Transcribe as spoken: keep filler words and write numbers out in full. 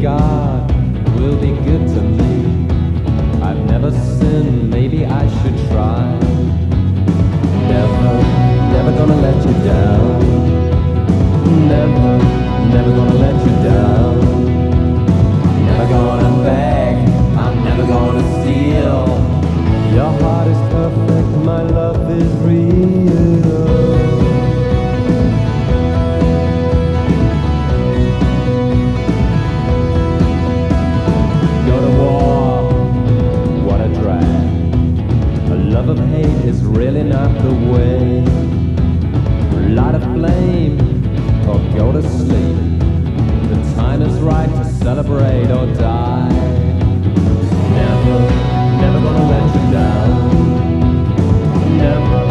God will be good to me. I've never sinned, maybe I should try. Never, never gonna let you down. Never, never gonna let you down. Never gonna beg, I'm never gonna steal. Your heart is perfect, my love is real. Go to war, what a drag. A love of hate is really not the way. Light a flame or go to sleep. The time is right to celebrate or die. Never, never gonna let you down. Never